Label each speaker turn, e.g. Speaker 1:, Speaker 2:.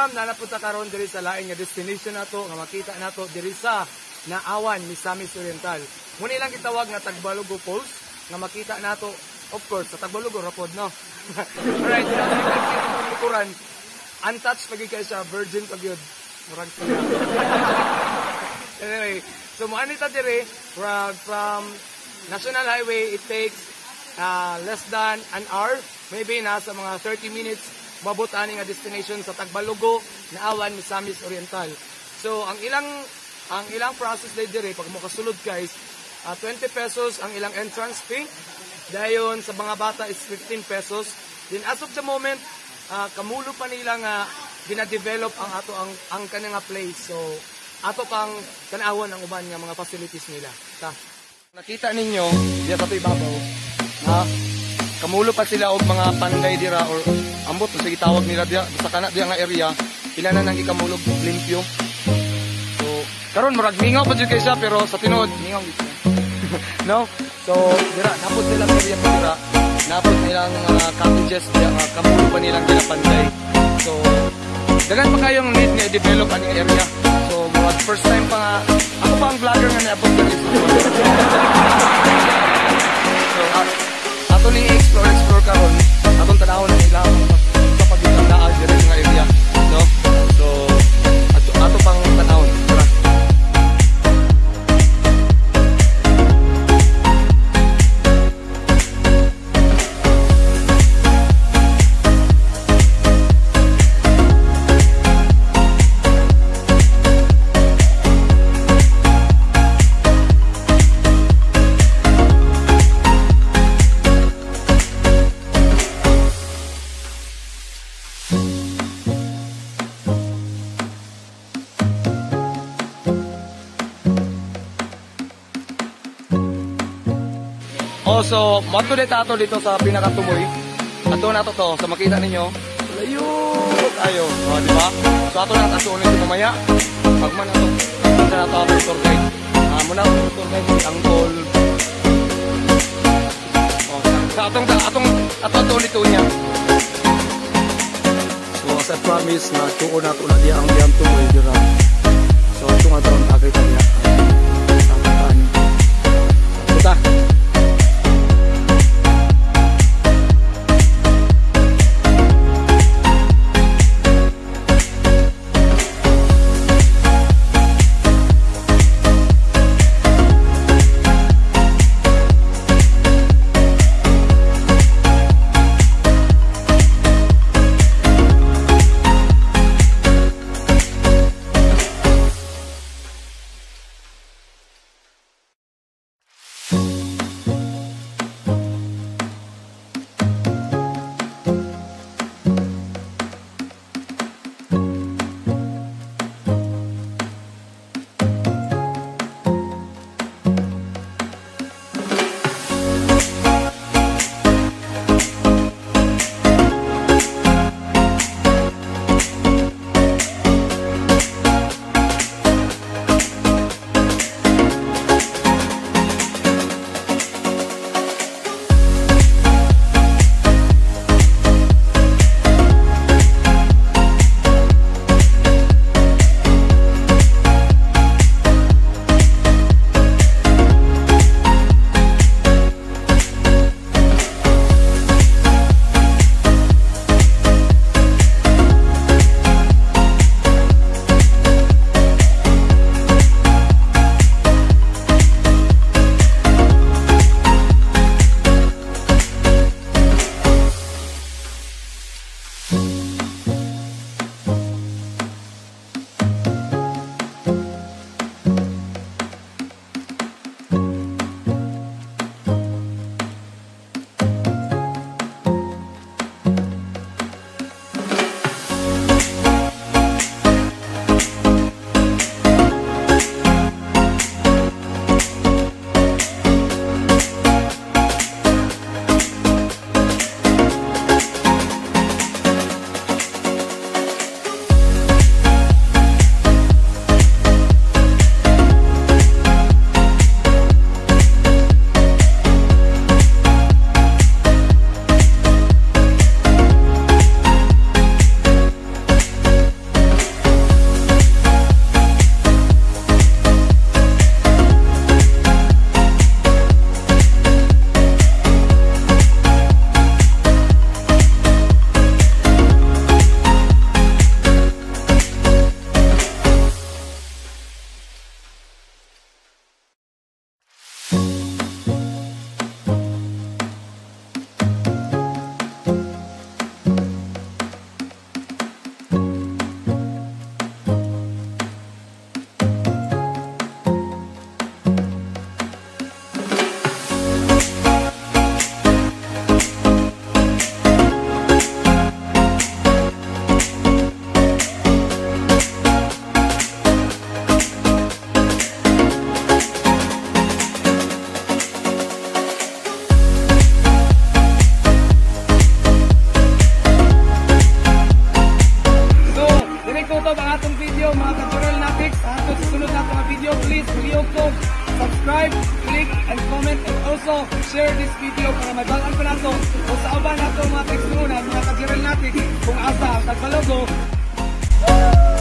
Speaker 1: ma'am, nanapunta karon diri sa lain nga destination nato nga makita nato diri sa Naawan, Misamis Oriental. Muna lang gitawag nga Tagbalugo Falls nga makita nato, of course, sa Tagbalugo rapod, no? Alright, likuran, untouched pagi kayo siya, virgin pag yun. Murag sila. Anyway, so muanita diri from National Highway, it takes less than an hour, maybe nasa mga 30 minutes, mabot ani nga destination sa Tagbalugo, Naawan, Misamis Oriental. So ang ilang process dire pag mo kasulod guys, 20 pesos ang ilang entrance fee. Dayon sa mga bata is 15 pesos. Then as of the moment, kamulo pa nila nga gina-develop ang kanang place. So ato pang tanawon ang uban nga mga facilities nila. Nakita ninyo, diya sa ibabaw, kamulo pa sila og mga panday dira or ambot sa gitawag nila diya sa kana diya nga area, pila na nang ikamulog limpyo. So karon murag mingaw pa jud kay siya pero sa tinuod mingaw gid. No? So dira napod nilang area pa dira, napod nilang cottages diya, kamulo pa nilang ginapanday. So dagan pa kayong need nga i-develop aning area. So murag first time pa nga ako pa ang vlogger nga naabot diri. So ato ni explore karon atong tanawon ang ilang sa pagitang daan diri nga area, no? So ato pang tanawon. So, mato ato dito sa pinakatumoy. Ato na to sa makita ninyo. Layo tayo. O, di ba? So, ato na ato ulit mamaya. Pagman ato. Kita na ito ang tour guide. Muna ang tour guide ang tol. O, sa atong ulit niya. So, as I promise na tuon na ito na diya ang diyang tumoy. So, ito nga ito ang nakita niya. Puta. makutob ang atong video mga ka-Jorel Natics. Ato sa sunod na mga video, please click po, subscribe, click and comment and also share this video para mabagaan pa nato o sa uban nato mga text na mga ka-Jorel Natics kung asa ang tagpalogo.